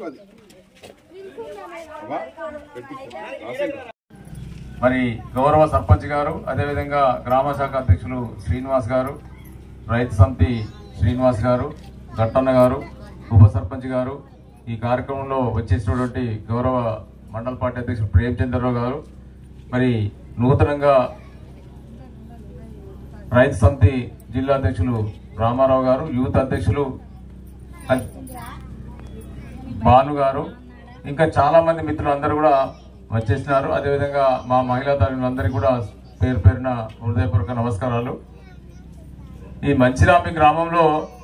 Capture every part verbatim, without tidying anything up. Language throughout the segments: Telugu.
మరి గౌరవ సర్పంచ్ గారు, అదేవిధంగా గ్రామ శాఖ అధ్యక్షులు శ్రీనివాస్ గారు, రైతు సమితి శ్రీనివాస్ గారు, గట్టన్న గారు, ఉప సర్పంచ్ గారు, ఈ కార్యక్రమంలో వచ్చేసినటువంటి గౌరవ మండల పార్టీ అధ్యక్షులు ప్రేమచంద్రరావు గారు, మరి నూతనంగా రైతు సమితి జిల్లా అధ్యక్షులు రామారావు గారు, యూత్ అధ్యక్షులు భాను గారు, ఇంకా చాలా మంది మిత్రులు అందరూ కూడా వచ్చేసినారు. అదేవిధంగా మా మహిళా తల్లులందరికీ కూడా పేరు పేరున హృదయపూర్వక నమస్కారాలు. ఈ మంచిరామి గ్రామంలో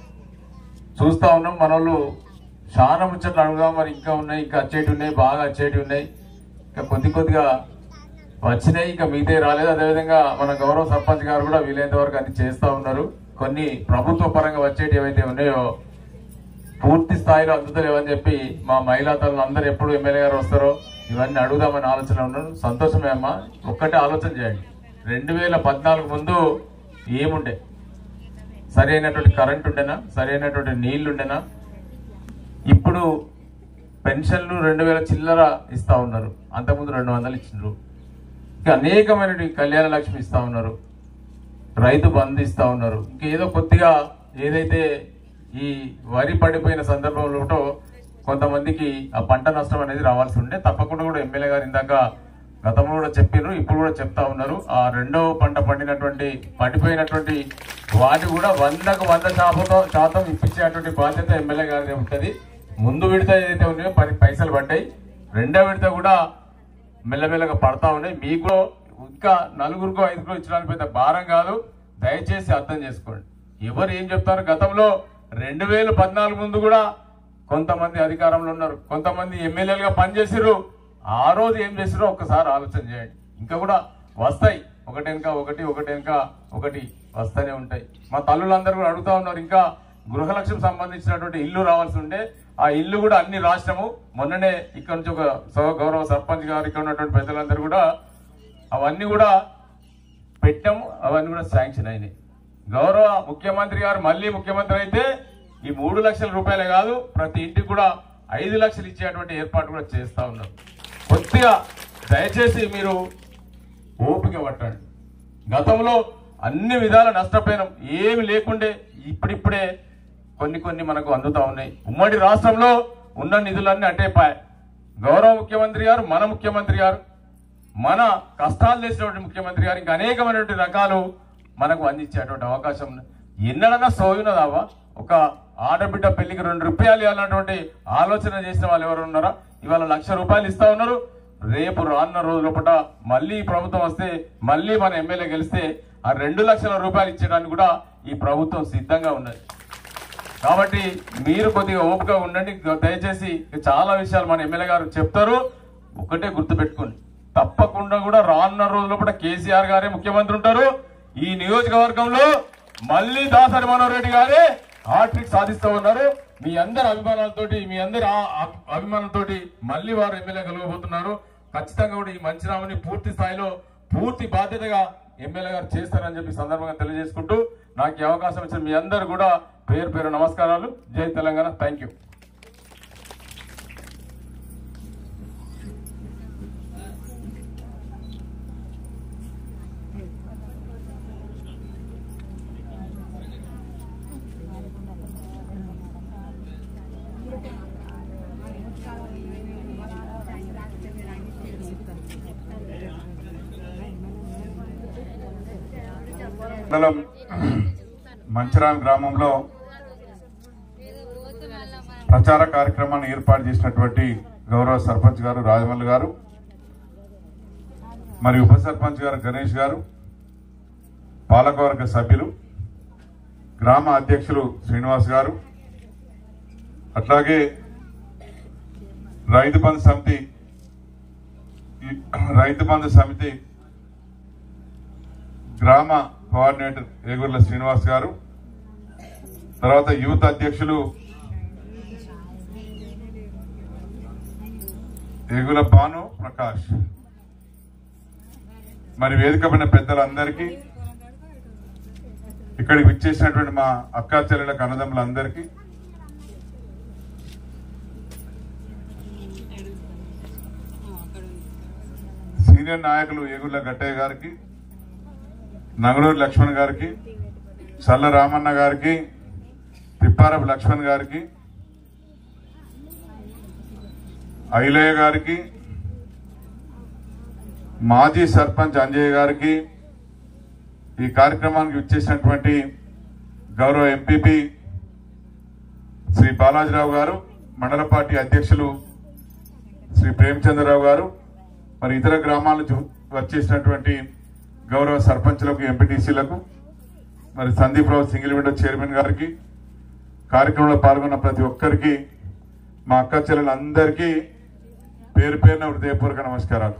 చూస్తా ఉన్నాం, మన వాళ్ళు చాలా ముచ్చట్లు అడుగుదాం, మరి ఇంకా ఉన్నాయి, ఇంకా వచ్చేటి ఉన్నాయి, బాగా వచ్చేటి ఉన్నాయి, ఇంకా కొద్ది కొద్దిగా వచ్చినాయి, ఇంకా మిగతా రాలేదు. అదేవిధంగా మన గౌరవ సర్పంచ్ గారు కూడా వీలైనంత వరకు అన్ని చేస్తూ ఉన్నారు. కొన్ని ప్రభుత్వ పరంగా వచ్చేటి ఏవైతే ఉన్నాయో పూర్తి స్థాయిలో అందుతలేవని చెప్పి మా మహిళా తల్లులు అందరూ ఎప్పుడు ఎమ్మెల్యే గారు వస్తారో ఇవన్నీ అడుగుదామని ఆలోచన ఉన్నాను. సంతోషమే అమ్మా. ఒక్కటే ఆలోచన చేయండి, రెండు వేల పద్నాలుగు ముందు ఏముండే? సరైనటువంటి కరెంట్ ఉండేనా? సరైనటువంటి నీళ్లు ఉండేనా? ఇప్పుడు పెన్షన్లు రెండు వేల చిల్లర ఇస్తా ఉన్నారు, అంతకుముందు రెండు వందలు ఇచ్చినారు. ఇంకా అనేకమైనటువంటి కళ్యాణ లక్ష్మి ఇస్తా ఉన్నారు, రైతు బంధు ఇస్తా ఉన్నారు. ఇంకేదో కొద్దిగా ఏదైతే ఈ వరి పడిపోయిన సందర్భంలో కొంతమందికి ఆ పంట నష్టం అనేది రావాల్సి ఉండే, తప్పకుండా కూడా ఎమ్మెల్యే గారు ఇందాక గతంలో కూడా చెప్పినారు, ఇప్పుడు కూడా చెప్తా ఉన్నారు. ఆ రెండో పంట పండినటువంటి పడిపోయినటువంటి వాటి కూడా వందకు వంద శాతం శాతం ఇప్పించేటువంటి బాధ్యత ఎమ్మెల్యే గారి ఉంటుంది. ముందు విడత ఏదైతే ఉన్నాయో పది పైసలు పడ్డాయి, రెండో విడత కూడా మెల్లమెల్లగా పడతా ఉన్నాయి. మీకు ఇంకా నలుగురికో ఐదుగురు ఇచ్చడానికి పెద్ద భారం కాదు, దయచేసి అర్థం చేసుకోండి. ఎవరు ఏం చెప్తారు? గతంలో రెండు వేల పద్నాలుగు ముందు కూడా కొంతమంది అధికారంలో ఉన్నారు, కొంతమంది ఎమ్మెల్యేలుగా పనిచేసారు. ఆ రోజు ఏం చేసారో ఒక్కసారి ఆలోచన చేయండి. ఇంకా కూడా వస్తాయి, ఒకటెనక ఒకటి ఒకటెనక ఒకటి వస్తూనే ఉంటాయి. మా తల్లులందరూ కూడా అడుగుతా ఉన్నారు, ఇంకా గృహలక్ష్యం సంబంధించినటువంటి ఇల్లు రావాల్సి ఉంటే ఆ ఇల్లు కూడా అన్ని రాష్ట్రము. మొన్ననే ఇక్కడ నుంచి ఒక గౌరవ సర్పంచ్ గారు, ఇక్కడ ఉన్నటువంటి పెద్దలందరూ కూడా అవన్నీ కూడా పెట్టాము, అవన్నీ కూడా శాంక్షన్ అయినాయి. గౌరవ ముఖ్యమంత్రి గారు మళ్ళీ ముఖ్యమంత్రి అయితే ఈ మూడు లక్షల రూపాయలే కాదు, ప్రతి ఇంటికి కూడా ఐదు లక్షలు ఇచ్చేటువంటి ఏర్పాటు కూడా చేస్తా ఉన్నారు. కొద్దిగా దయచేసి మీరు ఓపిక పట్టండి. గతంలో అన్ని విధాల నష్టపోయినాం, ఏమి లేకుండే ఇప్పుడిప్పుడే కొన్ని కొన్ని మనకు అందుతా ఉన్నాయి. ఉమ్మడి రాష్ట్రంలో ఉన్న నిధులన్నీ అటేపాయి. గౌరవ ముఖ్యమంత్రి గారు, మన ముఖ్యమంత్రి గారు, మన కష్టాలు చేసినటువంటి ముఖ్యమంత్రి గారు ఇంకా అనేకమైనటువంటి రకాలు మనకు అందించేటువంటి అవకాశం ఎన్నడన్నా సోయున్నదావా? ఒక ఆడబిడ్డ పెళ్లికి రెండు రూపాయలు ఇవ్వాలన్నటువంటి ఆలోచన చేసిన వాళ్ళు ఎవరు ఉన్నారా? ఇవాళ లక్ష రూపాయలు ఇస్తా ఉన్నారు. రేపు రానున్న రోజుల పూట మళ్ళీ ప్రభుత్వం వస్తే, మళ్ళీ మన ఎమ్మెల్యే గెలిస్తే ఆ రెండు లక్షల రూపాయలు ఇచ్చేయడానికి కూడా ఈ ప్రభుత్వం సిద్ధంగా ఉన్నది. కాబట్టి మీరు కొద్దిగా ఓపికగా ఉండండి. దయచేసి చాలా విషయాలు మన ఎమ్మెల్యే గారు చెప్తారు, ఒకటే గుర్తుపెట్టుకోండి. తప్పకుండా కూడా రానున్న రోజుల పూట కేసీఆర్ గారే ముఖ్యమంత్రి ఉంటారు. ఈ నియోజకవర్గంలో మళ్ళీ దాసరి మనోహర్ రెడ్డి గారే హ్యాట్రిక్ సాధిస్తూ ఉన్నారు. మీ అందరి అభిమానాలతోటి, మీ అందరి అభిమానంతోటి మళ్ళీ వారు ఎమ్మెల్యే కలగబోతున్నారు. ఖచ్చితంగా కూడా ఈ మంచిరాముని పూర్తి స్థాయిలో పూర్తి బాధ్యతగా ఎమ్మెల్యే గారు చేస్తారని చెప్పి సందర్భంగా తెలియజేసుకుంటూ నాకు ఈ అవకాశం ఇచ్చిన మీ అందరు కూడా పేరు పేరు నమస్కారాలు. జై తెలంగాణ. Thank you. మండలం మంచిరాం గ్రామంలో ప్రచార కార్యక్రమాన్ని ఏర్పాటు చేసినటువంటి గౌరవ సర్పంచ్ గారు రాజమల్లి గారు, మరియు ఉప సర్పంచ్ గారు గణేష్ గారు, పాలకవర్గ సభ్యులు, గ్రామ అధ్యక్షులు శ్రీనివాస్ గారు, అట్లాగే రైతు బంధు సమితి రైతు బంధు సమితి గ్రామ కోఆర్డినేటర్ ఏగుర్ల శ్రీనివాస్ గారు, తర్వాత యూత్ అధ్యక్షులు ఏగుల భాను ప్రకాష్, మరి వేదిక పైన పెద్దలందరికీ, ఇక్కడికి విచ్చేసినటువంటి మా అక్కా చెల్లెళ్ళ అన్నదమ్ములందరికీ సీనియర్ నాయకులు ఏగుళ్ల గట్టయ్య గారికి, నంగళూరు లక్ష్మణ్ గారికి, సల్ల రామన్న గారికి, తిప్పారపు లక్ష్మణ్ గారికి, ఐలయ్య గారికి, మాజీ సర్పంచ్ అంజయ్య గారికి, ఈ కార్యక్రమానికి విచ్చేసినటువంటి గౌరవ ఎంపీపీ శ్రీ బాలాజీరావు గారు, మండల పార్టీ అధ్యక్షులు శ్రీ ప్రేమచంద్రరావు గారు, మరి ఇతర గ్రామాల నుంచి వచ్చేసినటువంటి గౌరవ సర్పంచ్లకు, ఎంపీటీసీలకు, మరి Sandeep Rao single window chairman గారికి, కార్యక్రమంలో పాల్గొన్న ప్రతి ఒక్కరికి, మా అక్క చెల్లెలందరికీ పేరు పేరున హృదయపూర్వక నమస్కారాలు.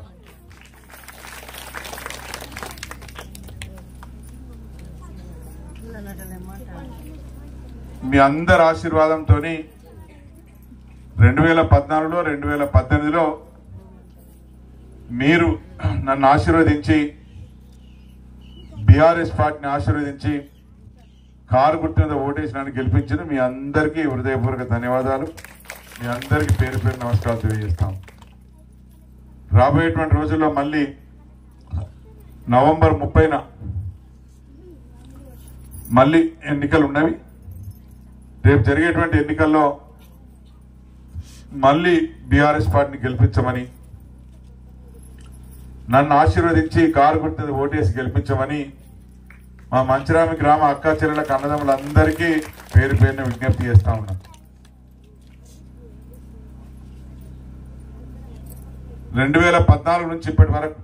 మీ అందరి ఆశీర్వాదంతో రెండు వేల పద్నాలుగులో రెండు వేల పద్దెనిమిదిలో మీరు నన్ను ఆశీర్వదించి, బీఆర్ఎస్ పార్టీని ఆశీర్వదించి కారు గుర్తు మీద ఓటేసి నన్ను గెలిపించిన మీ అందరికీ హృదయపూర్వక ధన్యవాదాలు. మీ అందరికీ పేరు పేరు నమస్కారాలు తెలియజేస్తాం. రాబోయేటువంటి రోజుల్లో మళ్ళీ నవంబర్ ముప్పైన మళ్ళీ ఎన్నికలు ఉన్నవి. రేపు జరిగేటువంటి ఎన్నికల్లో మళ్ళీ బీఆర్ఎస్ పార్టీని గెలిపించమని, నన్ను ఆశీర్వదించి కారు గుర్తు ఓటేసి గెలిపించమని మా మంచిరామి గ్రామ అక్కా చెల్లెలకు, అన్నదమ్ములందరికీ పేరు పేరున విజ్ఞప్తి చేస్తా ఉన్నాం. రెండు వేల పద్నాలుగు నుంచి ఇప్పటి వరకు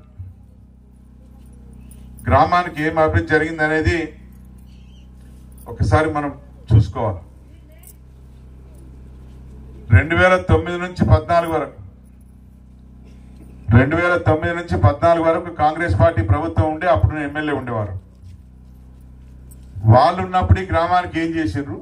గ్రామానికి ఏం అభివృద్ధి జరిగింది అనేది ఒకసారి మనం చూసుకోవాలి. రెండు వేల తొమ్మిది నుంచి పద్నాలుగు వరకు రెండు వేల తొమ్మిది నుంచి పద్నాలుగు వరకు కాంగ్రెస్ పార్టీ ప్రభుత్వం ఉండే, అప్పుడు ఎమ్మెల్యే ఉండేవారు. వాళ్ళు ఉన్నప్పుడు ఈ గ్రామానికి ఏం చేసిండ్రు,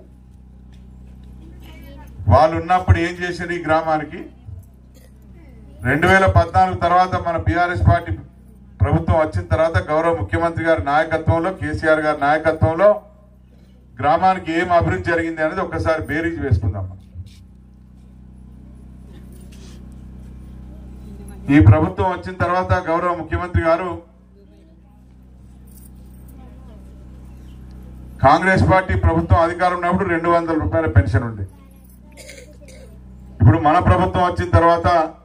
వాళ్ళు ఉన్నప్పుడు ఏం చేసిండ్రు ఈ గ్రామానికి. రెండు వేల పద్నాలుగు తర్వాత మన బీఆర్ఎస్ పార్టీ ప్రభుత్వం వచ్చిన తర్వాత గౌరవ ముఖ్యమంత్రి గారి నాయకత్వంలో, కేసీఆర్ గారి నాయకత్వంలో గ్రామానికి ఏం అభివృద్ధి జరిగింది అనేది ఒకసారి బేరీజ్ వేసుకుందాం. ఈ ప్రభుత్వం వచ్చిన తర్వాత గౌరవ ముఖ్యమంత్రి గారు కాంగ్రెస్ పార్టీ ప్రభుత్వం అధికారం ఉన్నప్పుడు రెండు వందల రూపాయల పెన్షన్ ఉంది. ఇప్పుడు మన ప్రభుత్వం వచ్చిన తర్వాత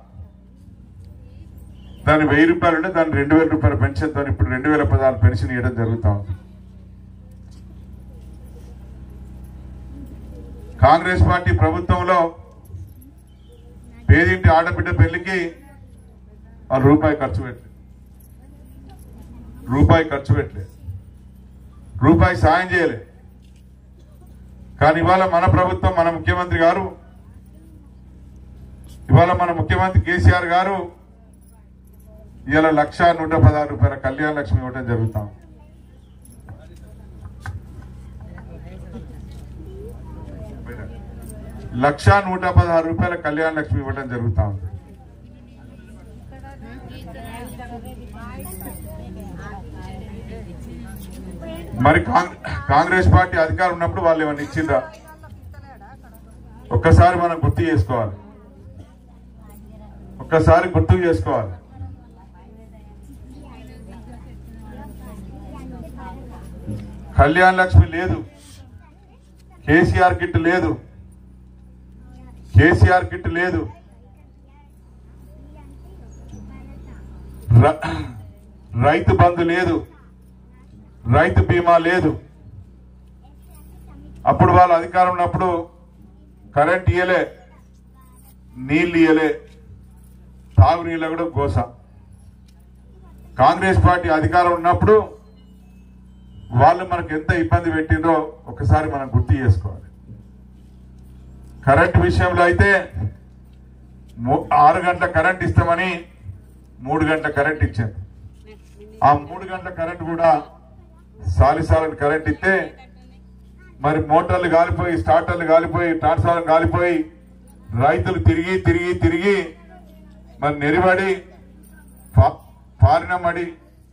దాని వెయ్యి రూపాయలు ఉంటే దాన్ని రెండు వేల రూపాయల పెన్షన్ తో ఇప్పుడు రెండు వేల పదహారు పెన్షన్ ఇవ్వడం జరుగుతా ఉంది. కాంగ్రెస్ పార్టీ ప్రభుత్వంలో పేదింటి ఆడబిడ్డ పెళ్లికి రూపాయి ఖర్చు పెట్టలేదు, రూపాయి ఖర్చు పెట్టలేదు, రూపాయి సాయం చేయలే. కానీ ఇవాళ మన ప్రభుత్వం, మన ముఖ్యమంత్రి గారు, ఇవాళ మన ముఖ్యమంత్రి కేసీఆర్ గారు ఇవాళ లక్ష నూట పదహారు రూపాయల కళ్యాణ లక్ష్మి ఇవ్వడం జరుగుతాం. లక్ష నూట పదహారు రూపాయల కళ్యాణ లక్ష్మి ఇవ్వడం జరుగుతా ఉంది. మరి కాంగ్రెస్ పార్టీ అధికారం ఉన్నప్పుడు వాళ్ళు ఏమన్నా ఇచ్చిందా ఒక్కసారి మనం గుర్తు చేసుకోవాలి, ఒక్కసారి గుర్తు చేసుకోవాలి. కళ్యాణ లక్ష్మి లేదు, కేసీఆర్ కిట్ లేదు, కేసీఆర్ కిట్ లేదు, రైతు బంధు లేదు, రైతు బీమా లేదు. అప్పుడు వాళ్ళ అధికారం ఉన్నప్పుడు కరెంట్ ఇయ్యలే, నీళ్లు ఇయ్యలే, తాగునీళ్ళ కూడా గోస. కాంగ్రెస్ పార్టీ అధికారం ఉన్నప్పుడు వాళ్ళు మనకు ఎంత ఇబ్బంది పెట్టిందో ఒకసారి మనం గుర్తు చేసుకోవాలి. కరెంట్ విషయంలో అయితే ఆరు గంటల కరెంట్ ఇస్తామని మూడు గంటల కరెంట్ ఇచ్చారు. ఆ మూడు గంటల కరెంట్ కూడా సాలిసాలని కరెంట్ ఇస్తే మరి మోటార్లు గాలిపోయి, స్టార్టర్లు గాలిపోయి, ట్రాన్స్ఫార్మర్ గాలిపోయి రైతులు తిరిగి తిరిగి తిరిగి మరి నెరిబడి పారినమడి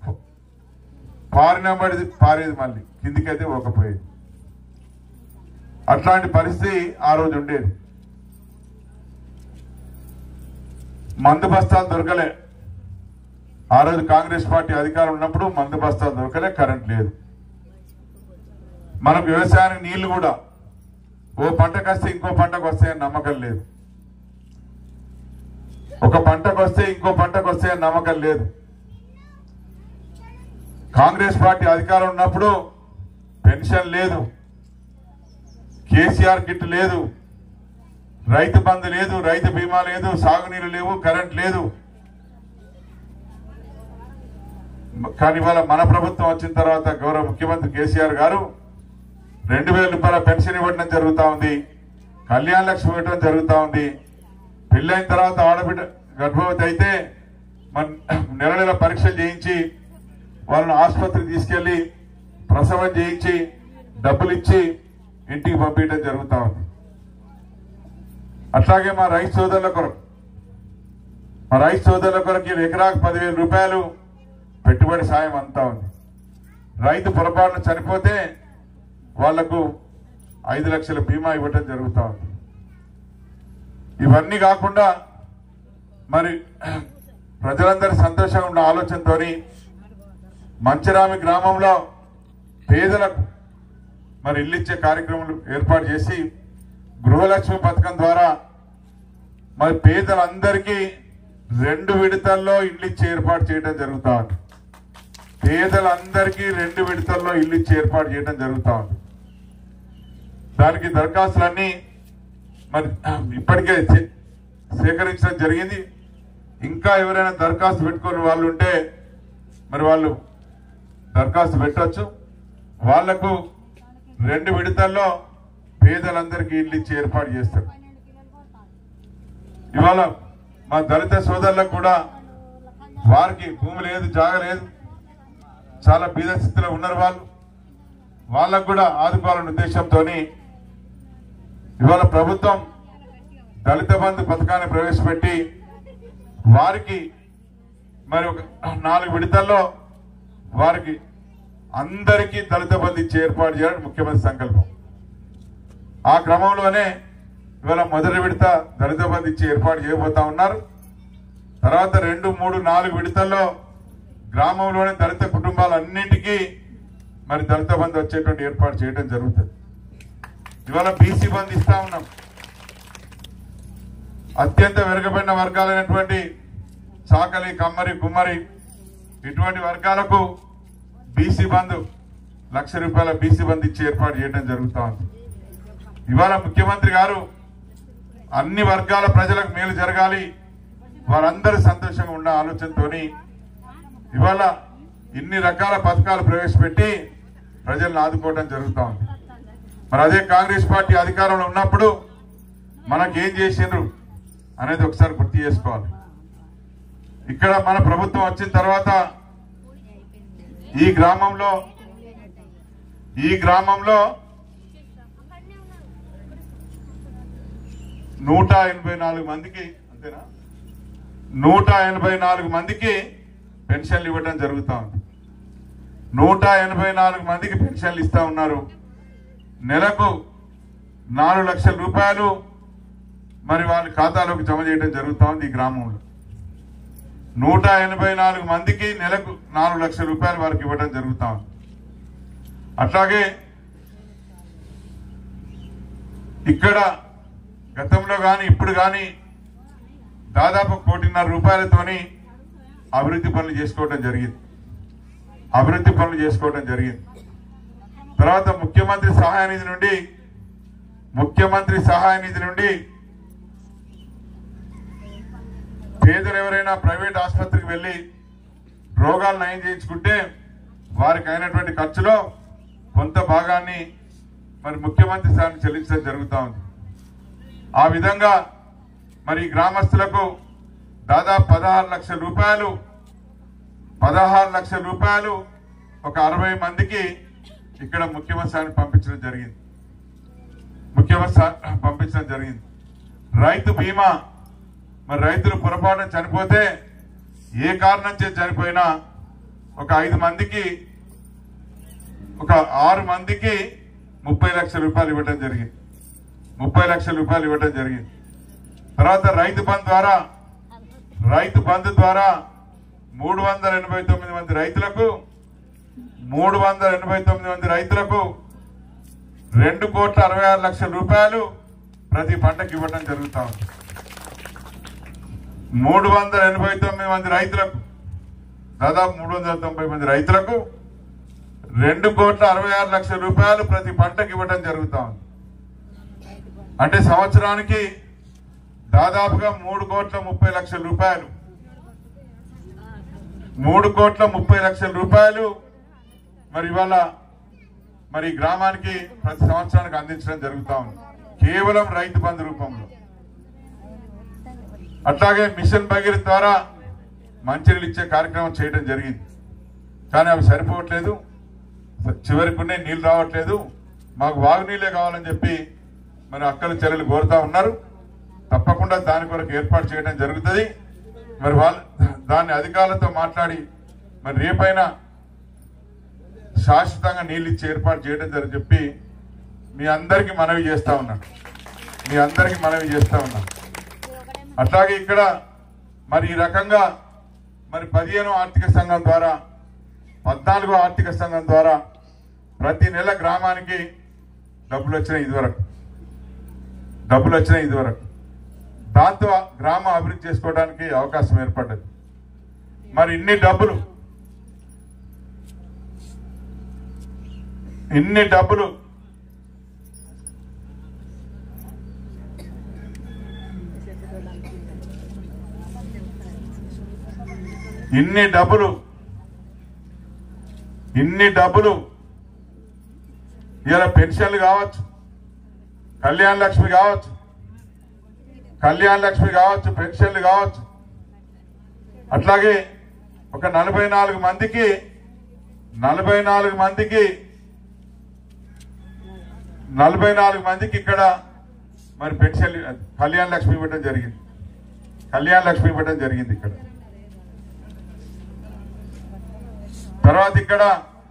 పారినబడి పారేది, మళ్ళీ కిందికైతే ఒకపోయేది. అట్లాంటి పరిస్థితి ఆ రోజు ఉండేది. మందు బస్తాలు దొరకలే, ఆ రోజు కాంగ్రెస్ పార్టీ అధికారం ఉన్నప్పుడు మందు బస్తాలు దొరకలే, కరెంట్ లేదు. మనకు వ్యవసాయానికి నీళ్లు కూడా ఓ పంటకు వస్తే ఇంకో పంటకు వస్తాయని నమ్మకం లేదు. ఒక పంటకు వస్తే ఇంకో పంటకు వస్తాయని నమ్మకం లేదు. కాంగ్రెస్ పార్టీ అధికారం ఉన్నప్పుడు పెన్షన్ లేదు, కేసీఆర్ కిట్ లేదు, రైతు బంధు లేదు, రైతు బీమా లేదు, సాగునీరు లేవు, కరెంట్ లేదు. కానీ ఇవాళ మన ప్రభుత్వం వచ్చిన తర్వాత గౌరవ ముఖ్యమంత్రి కేసీఆర్ గారు రెండు వేల రూపాయల పెన్షన్ ఇవ్వడం జరుగుతూ ఉంది, కళ్యాణ లక్ష్మి ఇవ్వడం జరుగుతూ ఉంది. పెళ్ళైన తర్వాత ఆడబిడ్డ గర్భవతి అయితే మన నెల నెల పరీక్షలు చేయించి వాళ్ళని ఆసుపత్రికి తీసుకెళ్లి ప్రసవం చేయించి డబ్బులు ఇచ్చి ఇంటికి పంపించడం జరుగుతూ ఉంది. అట్లాగే మా రైతు సోదరుల కొరకు మా రైతు సోదరుల కొరకు ఎకరాకు పదివేల రూపాయలు పెట్టుబడి సాయం అంతా ఉంది. రైతు పొరపాటున చనిపోతే వాళ్లకు ఐదు లక్షల బీమా ఇవ్వటం జరుగుతూ ఉంది. ఇవన్నీ కాకుండా మరి ప్రజలందరూ సంతోషంగా ఉన్న ఆలోచనతో మంచిరామి గ్రామంలో పేదలకు మరి ఇల్లిచ్చే కార్యక్రమాలు ఏర్పాటు చేసి గృహలక్ష్మి పథకం ద్వారా మరి పేదలందరికీ రెండు విడతల్లో ఇల్లు ఇచ్చి ఏర్పాటు చేయడం జరుగుతూ ఉంది. పేదలందరికీ రెండు విడతల్లో ఇల్లు ఇచ్చి ఏర్పాటు చేయడం జరుగుతూ ఉంది. దానికి దరఖాస్తులన్నీ మరి ఇప్పటికే సేకరించడం జరిగింది. ఇంకా ఎవరైనా దరఖాస్తు పెట్టుకుని వాళ్ళు ఉంటే మరి వాళ్ళు దరఖాస్తు పెట్టవచ్చు. వాళ్లకు రెండు విడతల్లో పేదలందరికీ ఇల్లు ఇచ్చి ఏర్పాటు చేస్తారు. ఇవాళ మా దళిత సోదరులకు కూడా వారికి భూమి లేదు, జాగ లేదు, చాలా బీద స్థితిలో ఉన్నారు వాళ్ళు. వాళ్ళకు కూడా ఆదుకోవాలనే ఉద్దేశంతో ఇవాళ ప్రభుత్వం దళిత బంధు పథకాన్ని ప్రవేశపెట్టి వారికి మరి ఒక నాలుగు విడతల్లో వారికి అందరికీ దళిత బంధు ఇచ్చి ఏర్పాటు చేయాలని ముఖ్యమంత్రి సంకల్పం. ఆ క్రమంలోనే ఇవాళ మొదటి విడత దళిత బంధు ఇచ్చి ఏర్పాటు చేయబోతా ఉన్నారు. తర్వాత రెండు మూడు నాలుగు విడతల్లో గ్రామంలోని దళిత కుటుంబాలన్నింటికీ మరి దళిత బంధు వచ్చేటువంటి ఏర్పాటు చేయడం జరుగుతుంది. ఇవాళ బీసీ బంధు ఇస్తా ఉన్నాం. అత్యంత వెనుకబడిన వర్గాలైనటువంటి చాకలి, కమ్మరి, కుమ్మరి ఇటువంటి వర్గాలకు బీసీ బంధు లక్ష రూపాయల బీసీ బంధు ఇచ్చి ఏర్పాటు చేయడం జరుగుతూ ఉంది. ఇవాళ ముఖ్యమంత్రి గారు అన్ని వర్గాల ప్రజలకు మేలు జరగాలి, వారందరూ సంతోషంగా ఉన్న ఆలోచనతో ఇవాళ ఇన్ని రకాల పథకాలు ప్రవేశపెట్టి ప్రజలను ఆదుకోవడం జరుగుతూ ఉంది. మరి అదే కాంగ్రెస్ పార్టీ అధికారంలో ఉన్నప్పుడు మనకేం చేసిండ్రు అనేది ఒకసారి గుర్తు చేసుకోవాలి. ఇక్కడ మన ప్రభుత్వం వచ్చిన తర్వాత ఈ గ్రామంలో ఈ గ్రామంలో నూట ఎనభై నాలుగు మందికి అంతేనా నూట ఎనభై నాలుగు మందికి పెన్షన్లు ఇవ్వడం జరుగుతూ ఉంది. నూట ఎనభై నాలుగు మందికి పెన్షన్లు ఇస్తా ఉన్నారు. నెలకు నాలుగు లక్షల రూపాయలు మరి వాళ్ళ ఖాతాలోకి జమ చేయడం జరుగుతూ ఉంది. ఈ గ్రామంలో నూట ఎనభై నాలుగు మందికి నెలకు నాలుగు లక్షల రూపాయలు వారికి ఇవ్వడం జరుగుతూ ఉంది. అట్లాగే ఇక్కడ గతంలో కానీ ఇప్పుడు కానీ దాదాపు కోటిన్నర రూపాయలతోని అభివృద్ధి పనులు చేసుకోవడం జరిగింది అభివృద్ధి పనులు చేసుకోవడం జరిగింది తర్వాత ముఖ్యమంత్రి సహాయ నిధి నుండి ముఖ్యమంత్రి సహాయ నిధి నుండి పేదలు ఎవరైనా ప్రైవేట్ ఆసుపత్రికి వెళ్లి రోగాలు నయం చేయించుకుంటే వారికి అయినటువంటి ఖర్చులో కొంత భాగాన్ని మరి ముఖ్యమంత్రి సార్ని చెల్లించడం జరుగుతూ ఉంది. ఆ విధంగా మరి గ్రామస్తులకు దాదాపు పదహారు లక్షల రూపాయలు పదహారు లక్షల రూపాయలు ఒక అరవై మందికి ఇక్కడ ముఖ్యమంత్రి సార్ని పంపించడం జరిగింది ముఖ్యమంత్రి సార్ పంపించడం జరిగింది రైతు బీమా మరి రైతులు పొరపాటున చనిపోతే ఏ కారణం చేత చనిపోయినా ఒక ఐదు మందికి ఒక ఆరు మందికి ముప్పై లక్షల రూపాయలు ఇవ్వడం జరిగింది ముప్పై లక్షల రూపాయలు ఇవ్వడం జరిగింది తర్వాత రైతు బంధు ద్వారా రైతు బంధు ద్వారా మూడు వందల ఎనభై తొమ్మిది మంది రైతులకు మూడు వందల ఎనభై తొమ్మిది మంది రైతులకు రెండు కోట్ల అరవై ఆరు లక్షల రూపాయలు ప్రతి పంటకు ఇవ్వడం జరుగుతా ఉంది. మూడు వందల ఎనభై తొమ్మిది మంది రైతులకు దాదాపు మూడు వందల తొంభై మంది రైతులకు రెండు కోట్ల అరవై ఆరు లక్షల రూపాయలు ప్రతి పంటకు ఇవ్వడం జరుగుతా ఉంది. అంటే సంవత్సరానికి దాదాపుగా మూడు కోట్ల ముప్పై లక్షల రూపాయలు మూడు కోట్ల ముప్పై లక్షల రూపాయలు మరి ఇవాళ మరి గ్రామానికి ప్రతి సంవత్సరానికి అందించడం జరుగుతా ఉంది కేవలం రైతు బంధు రూపంలో. అట్లాగే మిషన్ భగీరథ ద్వారా మంచినీళ్ళు ఇచ్చే కార్యక్రమం చేయడం జరిగింది. కానీ అవి సరిపోవట్లేదు, చివరికి ఉన్నాయి నీళ్లు రావట్లేదు, మాకు వాగునీళ్ళే కావాలని చెప్పి మరి అక్కలు చెల్లెలు కోరుతా ఉన్నారు. తప్పకుండా దాని కొరకు ఏర్పాటు చేయడం జరుగుతుంది. మరి వాళ్ళు దాన్ని అధికారులతో మాట్లాడి మరి రేపైనా శాశ్వతంగా నీళ్ళు ఇచ్చి ఏర్పాటు చేయడం జరుగుతుంది చెప్పి మీ అందరికీ మనవి చేస్తా ఉన్నాను మీ అందరికీ మనవి చేస్తా ఉన్నాను అట్లాగే ఇక్కడ మరి ఈ రకంగా మరి పదిహేను ఆర్థిక సంఘం ద్వారా పద్నాలుగో ఆర్థిక సంఘం ద్వారా ప్రతి నెల గ్రామానికి డబ్బులు వచ్చినాయి ఇదివరకు డబ్బులు వచ్చినాయి ఇదివరకు దాంతో గ్రామం అభివృద్ధి చేసుకోవడానికి అవకాశం ఏర్పడ్డది. మరి ఇన్ని డబ్బులు ఇన్ని డబ్బులు ఇన్ని డబ్బులు ఇన్ని డబ్బులు ఇలా పెన్షన్లు కావచ్చు, కళ్యాణ లక్ష్మి కావచ్చు కళ్యాణ లక్ష్మి కావచ్చు పెన్షన్లు కావచ్చు అట్లాగే ఒక నలభై నాలుగు మందికి నలభై నాలుగు మందికి నలభై నాలుగు మందికి ఇక్కడ మరి పెన్షన్ కళ్యాణ లక్ష్మి ఇవ్వడం జరిగింది కళ్యాణ లక్ష్మి ఇవ్వడం జరిగింది ఇక్కడ. తర్వాత ఇక్కడ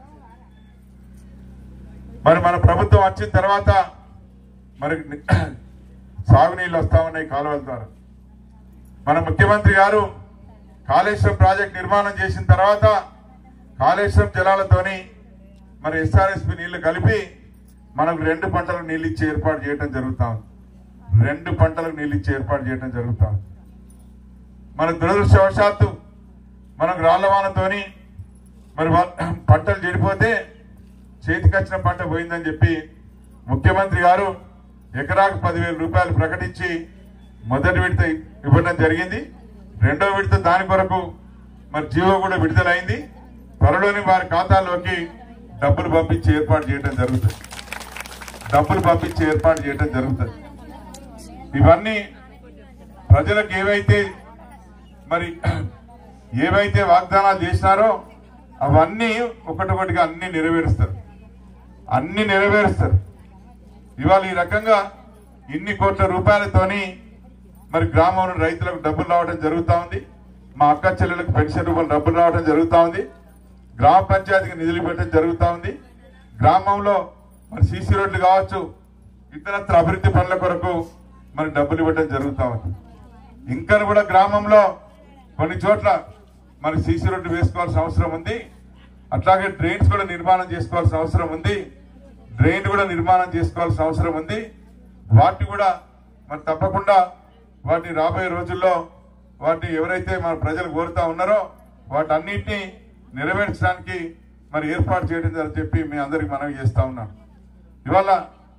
మరి మన ప్రభుత్వం వచ్చిన తర్వాత మరి సాగునీళ్ళు వస్తా ఉన్నాయి కాలువల ద్వారా. మన ముఖ్యమంత్రి గారు కాళేశ్వరం ప్రాజెక్ట్ నిర్మాణం చేసిన తర్వాత కాళేశ్వరం జలాలతోని మరి ఎస్ఆర్ఎస్పి నీళ్లు కలిపి మనకు రెండు పంటలకు నీళ్ళు ఇచ్చి ఏర్పాటు చేయడం జరుగుతా ఉంది రెండు పంటలకు నీళ్ళు ఇచ్చి ఏర్పాటు చేయడం జరుగుతా ఉంది. మన దురదృష్టవశాత్తు మనకు రాళ్లవానతోని మరి పంటలు చెడిపోతే చేతికొచ్చిన పంట పోయిందని చెప్పి ముఖ్యమంత్రి గారు ఎకరాకు పదివేల రూపాయలు ప్రకటించి మొదటి విడత ఇవ్వడం జరిగింది. రెండో విడత దాని కొరకు మరి జీవో కూడా విడుదలైంది. త్వరలోని వారి ఖాతాలోకి డబ్బులు పంపించి ఏర్పాటు చేయడం జరుగుతుంది డబ్బులు పంపించి ఏర్పాటు చేయడం జరుగుతుంది. ఇవన్నీ ప్రజలకు ఏవైతే మరి ఏవైతే వాగ్దానాలు చేసినారో అవన్నీ ఒకటొకటిగా అన్ని నెరవేరుస్తారు అన్ని నెరవేరుస్తారు ఇవాళ ఈ రకంగా ఇన్ని కోట్ల రూపాయలతోని మరి గ్రామంలో రైతులకు డబ్బులు రావడం జరుగుతూ ఉంది. మా అక్క చెల్లెలకు పెన్షన్ రూపాయలు డబ్బులు రావడం జరుగుతూ ఉంది. గ్రామ పంచాయతీకి నిధులు పెట్టడం జరుగుతూ ఉంది. గ్రామంలో మరి సీసీ రోడ్లు కావచ్చు ఇతరత్ర అభివృద్ధి పనుల కొరకు మరి డబ్బులు ఇవ్వడం జరుగుతూ ఉంది. ఇంకా కూడా గ్రామంలో కొన్ని చోట్ల మరి సీసీ రోడ్లు వేసుకోవాల్సిన అవసరం ఉంది. అట్లాగే డ్రైన్స్ కూడా నిర్మాణం చేసుకోవాల్సిన అవసరం ఉంది డ్రైన్ కూడా నిర్మాణం చేసుకోవాల్సిన అవసరం ఉంది. వాటిని కూడా మరి తప్పకుండా వాటిని రాబోయే రోజుల్లో వాటిని ఎవరైతే మన ప్రజలు కోరుతా ఉన్నారో వాటన్నిటిని నెరవేర్చడానికి మరి ఏర్పాటు చేయడం జరుగుతుంది చెప్పి మీ అందరికి మనవి చేస్తా ఉన్నాను. ఇవాళ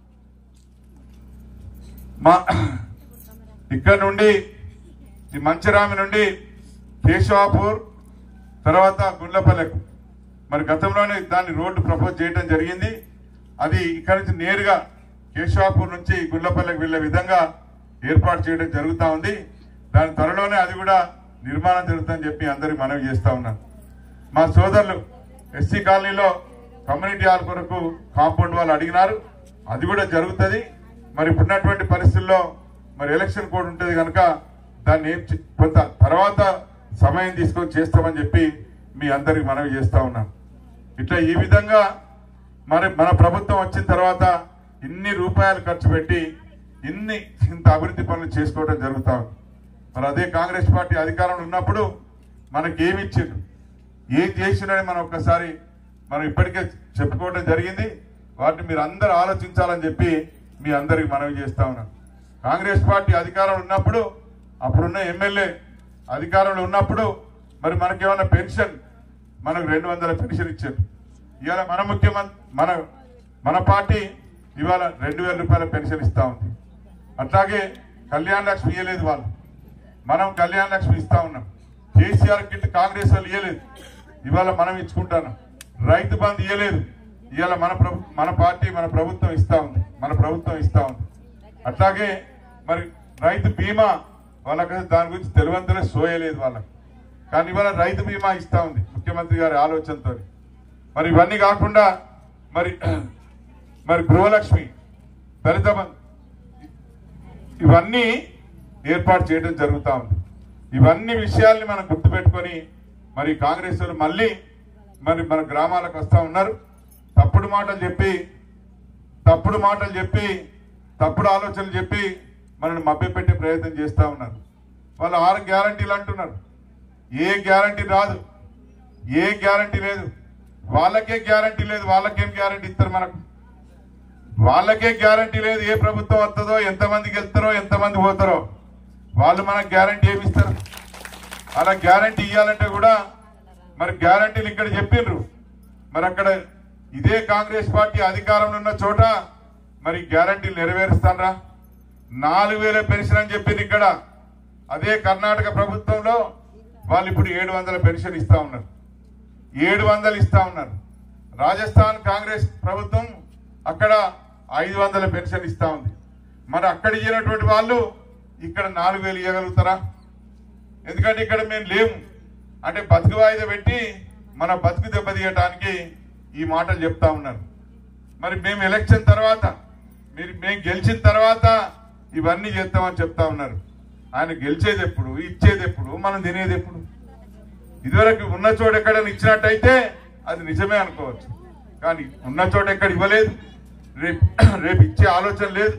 మా ఇక్కడ నుండి ఈ మంచిరామి నుండి కేశవాపూర్ తర్వాత గుండ్లపల్లెకు మరి గతంలోనే దాన్ని రోడ్డు ప్రపోజ్ చేయడం జరిగింది. అది ఇక్కడ నుంచి నేరుగా కేశవాపూర్ నుంచి గుండ్లపల్లెకు వెళ్లే విధంగా ఏర్పాటు చేయడం జరుగుతూ ఉంది. దాని త్వరలోనే అది కూడా నిర్మాణం జరుగుతుందని చెప్పి అందరికి మనవి చేస్తా ఉన్నాను. మా సోదరులు ఎస్సీ కాలనీలో కమ్యూనిటీ హాల్ కొరకు కాంపౌండ్ వాళ్ళు అడిగినారు, అది కూడా జరుగుతుంది. మరి ఇప్పుడున్నటువంటి పరిస్థితుల్లో మరి ఎలక్షన్ కోడ్ ఉంటుంది కనుక దాన్ని ఏం కొంత తర్వాత సమయం తీసుకొని చేస్తామని చెప్పి మీ అందరికి మనవి చేస్తా ఉన్నాను. ఇట్లా ఈ విధంగా మరి మన ప్రభుత్వం వచ్చిన తర్వాత ఇన్ని రూపాయలు ఖర్చు పెట్టి ఇన్ని ఇంత అభివృద్ధి పనులు చేసుకోవడం జరుగుతా ఉంది. మరి అదే కాంగ్రెస్ పార్టీ అధికారంలో ఉన్నప్పుడు మనకేమి ఇచ్చిండు, ఏం చేసిండని మనం ఒక్కసారి మనం ఇప్పటికే చెప్పుకోవడం జరిగింది. వాటిని మీరు అందరూ ఆలోచించాలని చెప్పి మీ అందరికి మనవి చేస్తా ఉన్నాం. కాంగ్రెస్ పార్టీ అధికారంలో ఉన్నప్పుడు, అప్పుడున్న ఎమ్మెల్యే అధికారంలో ఉన్నప్పుడు మరి మనకేమన్నా పెన్షన్, మనకు రెండు వందల పెన్షన్ ఇచ్చారు. ఇవాళ మన ముఖ్యమంత్రి మన మన పార్టీ ఇవాళ రెండు వేల రూపాయల పెన్షన్ ఇస్తా ఉంది. అట్లాగే కళ్యాణ లక్ష్మి ఇవ్వలేదు వాళ్ళు, మనం కళ్యాణ లక్ష్మి ఇస్తా ఉన్నాం. కేసీఆర్ కిట్ కాంగ్రెస్ వాళ్ళు ఇవ్వలేదు, ఇవాళ మనం ఇచ్చుకుంటాను. రైతు బంధు ఇవ్వలేదు, ఇవాళ మన ప్రభు మన పార్టీ మన ప్రభుత్వం ఇస్తా ఉంది, మన ప్రభుత్వం ఇస్తా ఉంది. అట్లాగే మరి రైతు బీమా వాళ్ళకి దాని గురించి తెలివంతలే సోయలేదు వాళ్ళకి, కానీ ఇవాళ రైతు బీమా ఇస్తా ఉంది ముఖ్యమంత్రి గారి ఆలోచనతో. మరి ఇవన్నీ కాకుండా మరి మరి గృహలక్ష్మి, దళిత బంధు, ఇవన్నీ ఏర్పాటు చేయడం జరుగుతూ ఉంది. ఇవన్నీ విషయాల్ని మనం గుర్తుపెట్టుకొని మరి కాంగ్రెస్ వాళ్ళు మళ్ళీ మరి మన గ్రామాలకు వస్తూ ఉన్నారు. తప్పుడు మాటలు చెప్పి తప్పుడు మాటలు చెప్పి తప్పుడు ఆలోచనలు చెప్పి మనల్ని మభ్యపెట్టే ప్రయత్నం చేస్తూ ఉన్నారు. వాళ్ళు ఆరు గ్యారంటీలు అంటున్నారు, ఏ గ్యారంటీ రాదు, ఏ గ్యారంటీ లేదు. వాళ్ళకే గ్యారంటీ లేదు, వాళ్ళకేం గ్యారంటీ ఇస్తారు మనకు? వాళ్ళకే గ్యారంటీ లేదు. ఏ ప్రభుత్వం వస్తుందో, ఎంతమందికి వెళ్తారో, ఎంతమంది పోతారో, వాళ్ళు మనకు గ్యారంటీ ఏమి ఇస్తారు? అలా గ్యారంటీ ఇవ్వాలంటే కూడా మరి గ్యారంటీలు ఇక్కడ చెప్పిండ్రు, మరి అక్కడ ఇదే కాంగ్రెస్ పార్టీ అధికారంలో ఉన్న చోట మరి గ్యారంటీలు నెరవేరుస్తానరా? నాలుగు వేల పెన్షన్ అని చెప్పింది ఇక్కడ. అదే కర్ణాటక ప్రభుత్వంలో వాళ్ళు ఇప్పుడు ఏడు వందల పెన్షన్ ఇస్తా ఉన్నారు, ఏడు వందలు ఇస్తా ఉన్నారు. రాజస్థాన్ కాంగ్రెస్ ప్రభుత్వం అక్కడ ఐదు వందల పెన్షన్ ఇస్తా ఉంది. మరి అక్కడ ఇచ్చినటువంటి వాళ్ళు ఇక్కడ నాలుగు వేలు ఇవ్వగలుగుతారా? ఎందుకంటే ఇక్కడ మేము లేము అంటే బతుకు వాయిదా పెట్టి మన బతుకు దెబ్బతీయటానికి ఈ మాటలు చెప్తా ఉన్నారు. మరి మేము ఎలక్షన్ తర్వాత మీరు మేము గెలిచిన తర్వాత ఇవన్నీ చేస్తామని చెప్తా ఉన్నారు. ఆయన గెలిచేది ఎప్పుడు, ఇచ్చేది ఎప్పుడు, మనం తినేది ఎప్పుడు? ఇదివరకు ఉన్న చోట ఎక్కడైనా ఇచ్చినట్టయితే అది నిజమే అనుకోవచ్చు, కానీ ఉన్న చోట ఎక్కడ ఇవ్వలేదు. రేపు రేపు ఇచ్చే ఆలోచన లేదు,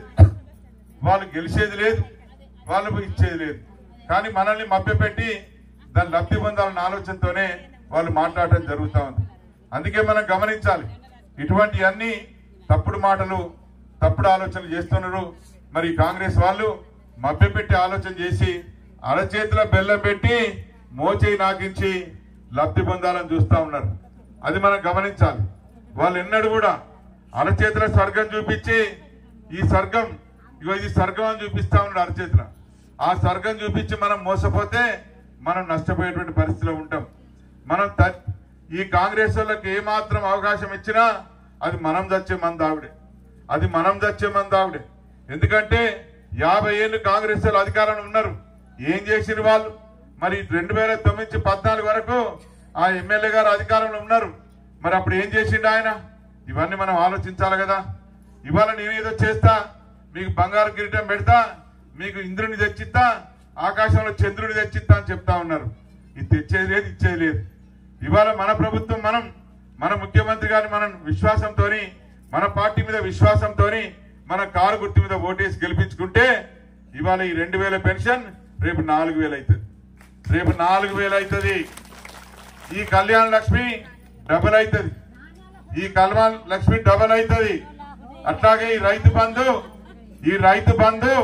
వాళ్ళు గెలిచేది లేదు, వాళ్ళు ఇచ్చేది లేదు. కానీ మనల్ని మభ్యపెట్టి దాన్ని లబ్ధి పొందాలన్న ఆలోచనతోనే వాళ్ళు మాట్లాడటం జరుగుతూ ఉంది. అందుకే మనం గమనించాలి, ఇటువంటి అన్ని తప్పుడు మాటలు తప్పుడు ఆలోచనలు చేస్తున్నారు. మరి కాంగ్రెస్ వాళ్ళు మభ్యపెట్టి ఆలోచన చేసి అరచేతిలో బెల్లం పెట్టి మోచేయి నాకించి లబ్ధి పొందాలని చూస్తూ ఉన్నారు. అది మనం గమనించాలి. వాళ్ళు ఎన్నడూ కూడా అరచేతిలో స్వర్గం చూపించి ఈ స్వర్గం ఇగో ఇది స్వర్గం అని చూపిస్తా ఉన్నాడు అరచేతిలో. ఆ స్వర్గం చూపించి మనం మోసపోతే మనం నష్టపోయేటువంటి పరిస్థితిలో ఉంటాం. మనం ఈ కాంగ్రెస్ వాళ్ళకి ఏమాత్రం అవకాశం ఇచ్చినా అది మనం చచ్చే మంది ఆవిడే, అది మనం చచ్చే మంది ఆవిడే. ఎందుకంటే యాభై ఏళ్ళు కాంగ్రెస్ వాళ్ళు అధికారంలో ఉన్నారు. ఏం చేసిన వాళ్ళు? మరి రెండు వేల తొమ్మిది నుంచి పద్నాలుగు వరకు ఆ ఎమ్మెల్యే గారు అధికారంలో ఉన్నారు. మరి అప్పుడు ఏం చేసిండు ఆయన? ఇవన్నీ మనం ఆలోచించాలి కదా. ఇవాళ నేనేదో చేస్తా, మీకు బంగారు కిరీటం పెడతా, మీకు ఇంద్రుని తెచ్చిస్తా, ఆకాశంలో చంద్రుని తెచ్చిస్తా అని చెప్తా ఉన్నారు. ఇది తెచ్చేది లేదు, ఇచ్చేది లేదు. ఇవాళ మన ప్రభుత్వం, మనం మన ముఖ్యమంత్రి గారిని మనం విశ్వాసంతో, మన పార్టీ మీద విశ్వాసంతో మన కారు గుర్తు మీద ఓటేసి గెలిపించుకుంటే ఇవాళ ఈ రెండు వేల పెన్షన్ రేపు నాలుగు వేలు అవుతుంది, రేపు నాలుగు వేలు అవుతుంది. ఈ కళ్యాణ లక్ష్మి డబల్ అవుతుంది, ఈ కళ్యాణ లక్ష్మి డబల్ అవుతుంది. అట్లాగే ఈ రైతు బంధు ఈ రైతు బంధు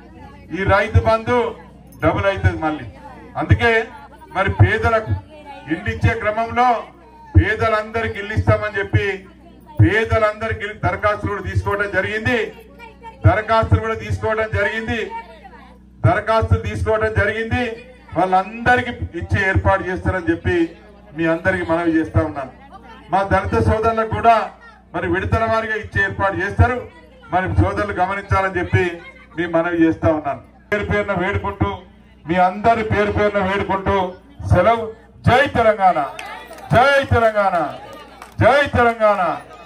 ఈ రైతు బంధు డబుల్ అవుతుంది మళ్ళీ. అందుకే మరి పేదలకు ఇల్లు ఇచ్చే క్రమంలో పేదలందరికి ఇల్లు ఇస్తామని చెప్పి పేదలందరికి దరఖాస్తులు కూడా తీసుకోవడం జరిగింది దరఖాస్తులు కూడా తీసుకోవడం జరిగింది దరఖాస్తులు తీసుకోవడం జరిగింది వాళ్ళందరికీ ఇచ్చే ఏర్పాటు చేస్తారని చెప్పి మీ అందరికి మనవి చేస్తా ఉన్నాను. మా దళిత సోదరులకు కూడా మరి విడతల వారిగా ఇచ్చే ఏర్పాటు చేస్తారు. మరి సోదరులు గమనించాలని చెప్పి మీ మనవి చేస్తా ఉన్నాను. పేరు పేరున వేడుకుంటూ మీ అందరి పేరు పేరున వేడుకుంటూ సెలవు. జై తెలంగాణ, జై తెలంగాణ, జై తెలంగాణ.